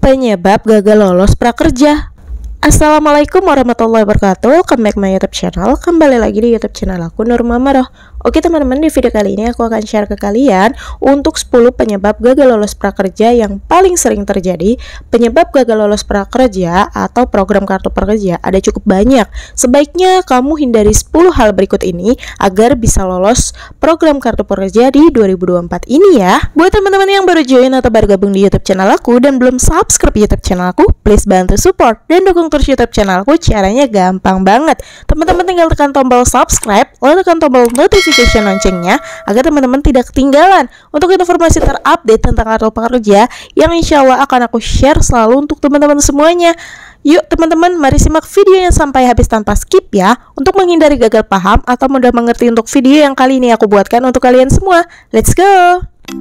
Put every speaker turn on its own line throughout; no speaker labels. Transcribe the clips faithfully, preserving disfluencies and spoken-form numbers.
Penyebab gagal lolos prakerja. Assalamualaikum warahmatullahi wabarakatuh. Welcome back my YouTube channel. Kembali lagi di YouTube channel aku, Nur Mama Roh. Oke teman-teman, di video kali ini aku akan share ke kalian untuk sepuluh penyebab gagal lolos prakerja yang paling sering terjadi. Penyebab gagal lolos prakerja atau program kartu prakerja ada cukup banyak. Sebaiknya kamu hindari sepuluh hal berikut ini agar bisa lolos program kartu prakerja di dua ribu dua puluh empat ini ya. Buat teman-teman yang baru join atau baru gabung di YouTube channel aku dan belum subscribe YouTube channel aku, please bantu support dan dukung terus YouTube channel aku. Caranya gampang banget. Teman-teman tinggal tekan tombol subscribe, lalu tekan tombol notification loncengnya agar teman-teman tidak ketinggalan untuk informasi terupdate tentang kartu prakerja yang insya Allah akan aku share selalu untuk teman-teman semuanya. Yuk teman-teman, mari simak videonya sampai habis tanpa skip ya, untuk menghindari gagal paham atau mudah mengerti untuk video yang kali ini aku buatkan untuk kalian semua. Let's go!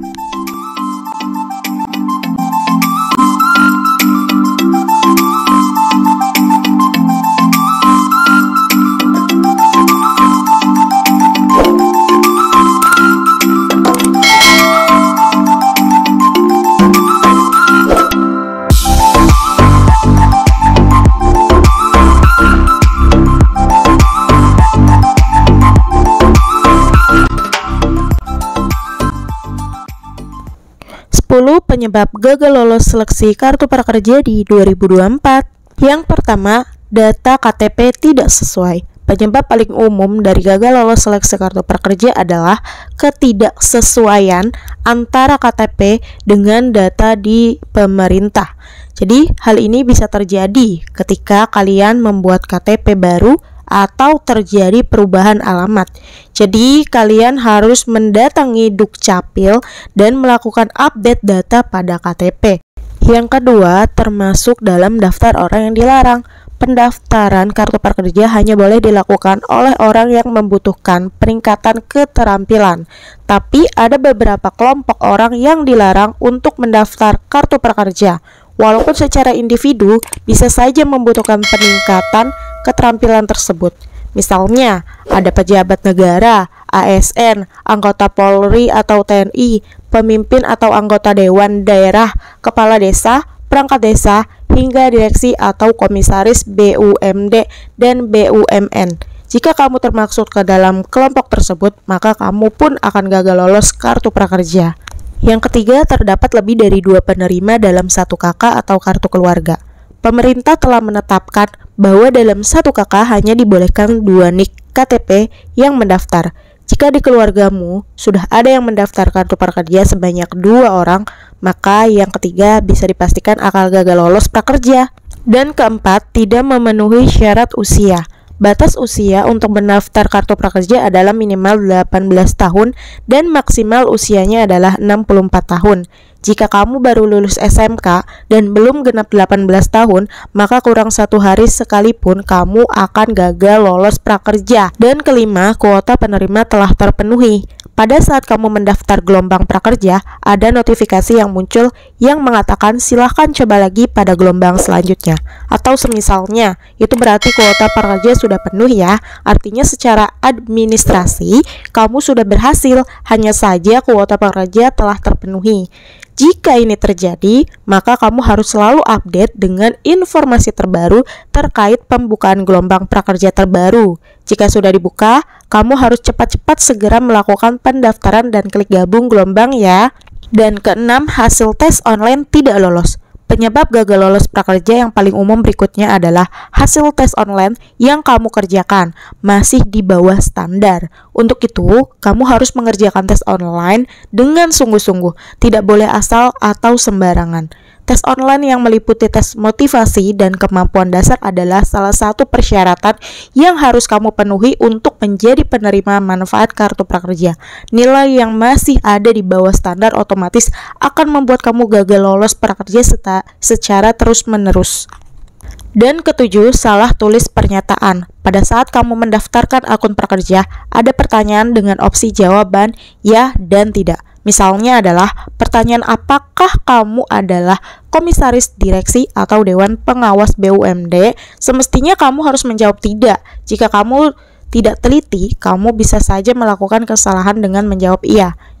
sepuluh penyebab gagal lolos seleksi kartu prakerja di dua ribu dua puluh empat. Yang pertama, data K T P tidak sesuai. Penyebab paling umum dari gagal lolos seleksi kartu prakerja adalah ketidaksesuaian antara K T P dengan data di pemerintah. Jadi, hal ini bisa terjadi ketika kalian membuat K T P baru atau terjadi perubahan alamat. Jadi kalian harus mendatangi Dukcapil dan melakukan update data pada K T P. Yang kedua, termasuk dalam daftar orang yang dilarang. Pendaftaran kartu prakerja hanya boleh dilakukan oleh orang yang membutuhkan peningkatan keterampilan. Tapi ada beberapa kelompok orang yang dilarang untuk mendaftar kartu prakerja. Walaupun secara individu bisa saja membutuhkan peningkatan keterampilan tersebut. Misalnya, ada pejabat negara, A S N, anggota Polri atau T N I, pemimpin atau anggota dewan daerah, kepala desa, perangkat desa, hingga direksi atau komisaris B U M D dan B U M N. Jika kamu termaksud ke dalam kelompok tersebut, maka kamu pun akan gagal lolos kartu prakerja. Yang ketiga, terdapat lebih dari dua penerima dalam satu K K atau kartu keluarga. Pemerintah telah menetapkan bahwa dalam satu K K hanya dibolehkan dua nik K T P yang mendaftar. Jika di keluargamu sudah ada yang mendaftar kartu prakerja sebanyak dua orang, maka yang ketiga bisa dipastikan akan gagal lolos prakerja. Dan keempat, tidak memenuhi syarat usia. Batas usia untuk mendaftar kartu prakerja adalah minimal delapan belas tahun dan maksimal usianya adalah enam puluh empat tahun. Jika kamu baru lulus S M K dan belum genap delapan belas tahun, maka kurang satu hari sekalipun kamu akan gagal lolos prakerja. Dan kelima, kuota penerima telah terpenuhi. Pada saat kamu mendaftar gelombang prakerja, ada notifikasi yang muncul yang mengatakan silahkan coba lagi pada gelombang selanjutnya. Atau semisalnya, itu berarti kuota prakerja sudah penuh ya. Artinya secara administrasi, kamu sudah berhasil, hanya saja kuota prakerja telah terpenuhi. Jika ini terjadi, maka kamu harus selalu update dengan informasi terbaru terkait pembukaan gelombang prakerja terbaru. Jika sudah dibuka, kamu harus cepat-cepat segera melakukan pendaftaran dan klik gabung gelombang ya. Dan keenam, hasil tes online tidak lolos. Penyebab gagal lolos prakerja yang paling umum berikutnya adalah hasil tes online yang kamu kerjakan masih di bawah standar. Untuk itu, kamu harus mengerjakan tes online dengan sungguh-sungguh, tidak boleh asal atau sembarangan. Tes online yang meliputi tes motivasi dan kemampuan dasar adalah salah satu persyaratan yang harus kamu penuhi untuk menjadi penerima manfaat kartu prakerja. Nilai yang masih ada di bawah standar otomatis akan membuat kamu gagal lolos prakerja secara terus-menerus. Dan ketujuh, salah tulis pernyataan. Pada saat kamu mendaftarkan akun prakerja, ada pertanyaan dengan opsi jawaban ya dan tidak. Misalnya adalah pertanyaan apakah kamu adalah komisaris direksi atau dewan pengawas B U M D. Semestinya kamu harus menjawab tidak. Jika kamu tidak teliti, kamu bisa saja melakukan kesalahan dengan menjawab iya.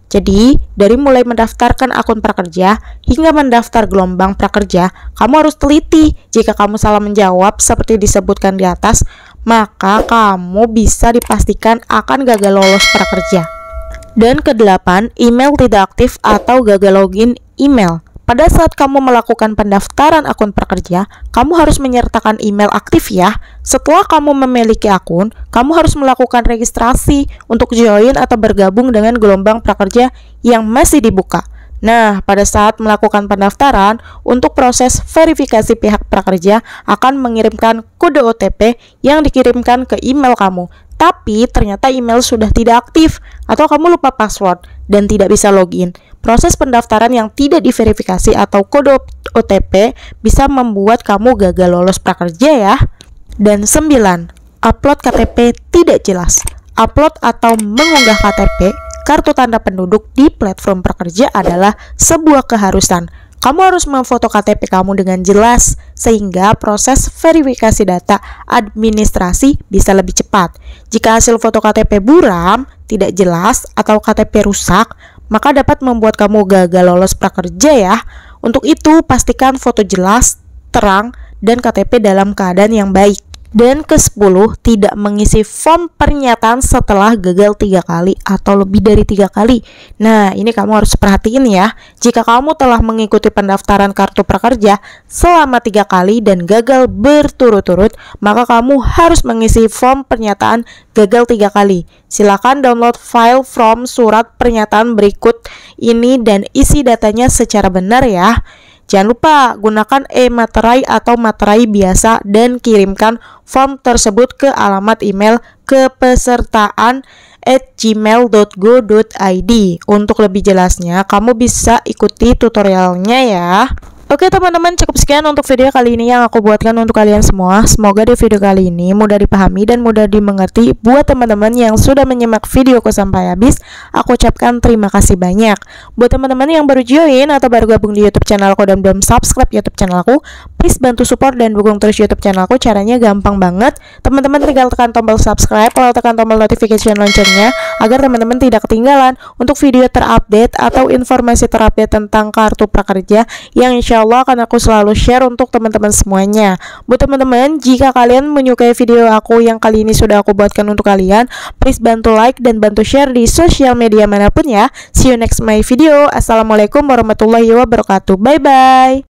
Jadi, dari mulai mendaftarkan akun prakerja hingga mendaftar gelombang prakerja, kamu harus teliti. Jika kamu salah menjawab seperti disebutkan di atas, maka kamu bisa dipastikan akan gagal lolos prakerja. Dan kedelapan, email tidak aktif atau gagal login email. Pada saat kamu melakukan pendaftaran akun prakerja, kamu harus menyertakan email aktif ya. Setelah kamu memiliki akun, kamu harus melakukan registrasi untuk join atau bergabung dengan gelombang prakerja yang masih dibuka. Nah, pada saat melakukan pendaftaran, untuk proses verifikasi pihak prakerja akan mengirimkan kode O T P yang dikirimkan ke email kamu. Tapi ternyata email sudah tidak aktif atau kamu lupa password dan tidak bisa login. Proses pendaftaran yang tidak diverifikasi atau kode O T P bisa membuat kamu gagal lolos prakerja ya. Dan sembilan, upload K T P tidak jelas. Upload atau mengunggah K T P, kartu tanda penduduk di platform prakerja adalah sebuah keharusan. Kamu harus memfoto K T P kamu dengan jelas sehingga proses verifikasi data administrasi bisa lebih cepat. Jika hasil foto K T P buram, tidak jelas, atau K T P rusak, maka dapat membuat kamu gagal lolos prakerja ya. Untuk itu, pastikan foto jelas, terang, dan K T P dalam keadaan yang baik. Dan ke sepuluh, tidak mengisi form pernyataan setelah gagal tiga kali atau lebih dari tiga kali. Nah, ini kamu harus perhatiin ya. Jika kamu telah mengikuti pendaftaran kartu prakerja selama tiga kali dan gagal berturut-turut, maka kamu harus mengisi form pernyataan gagal tiga kali. Silakan download file form surat pernyataan berikut ini dan isi datanya secara benar ya. Jangan lupa gunakan e-materai atau materai biasa dan kirimkan form tersebut ke alamat email kepesertaan at gmail dot go dot i d. Untuk lebih jelasnya, kamu bisa ikuti tutorialnya ya. Oke teman-teman, cukup sekian untuk video kali ini yang aku buatkan untuk kalian semua. Semoga di video kali ini mudah dipahami dan mudah dimengerti. Buat teman-teman yang sudah menyimak videoku sampai habis, aku ucapkan terima kasih banyak. Buat teman-teman yang baru join atau baru gabung di YouTube channelku dan belum subscribe YouTube channelku, please bantu support dan dukung terus YouTube channelku. Caranya gampang banget. Teman-teman tinggal tekan tombol subscribe, lalu tekan tombol notification loncengnya agar teman-teman tidak ketinggalan untuk video terupdate atau informasi terupdate tentang kartu prakerja yang insya Allah akan aku selalu share untuk teman-teman semuanya. Buat teman-teman, jika kalian menyukai video aku yang kali ini sudah aku buatkan untuk kalian, please bantu like dan bantu share di sosial media manapun ya. See you next my video. Assalamualaikum warahmatullahi wabarakatuh. Bye bye.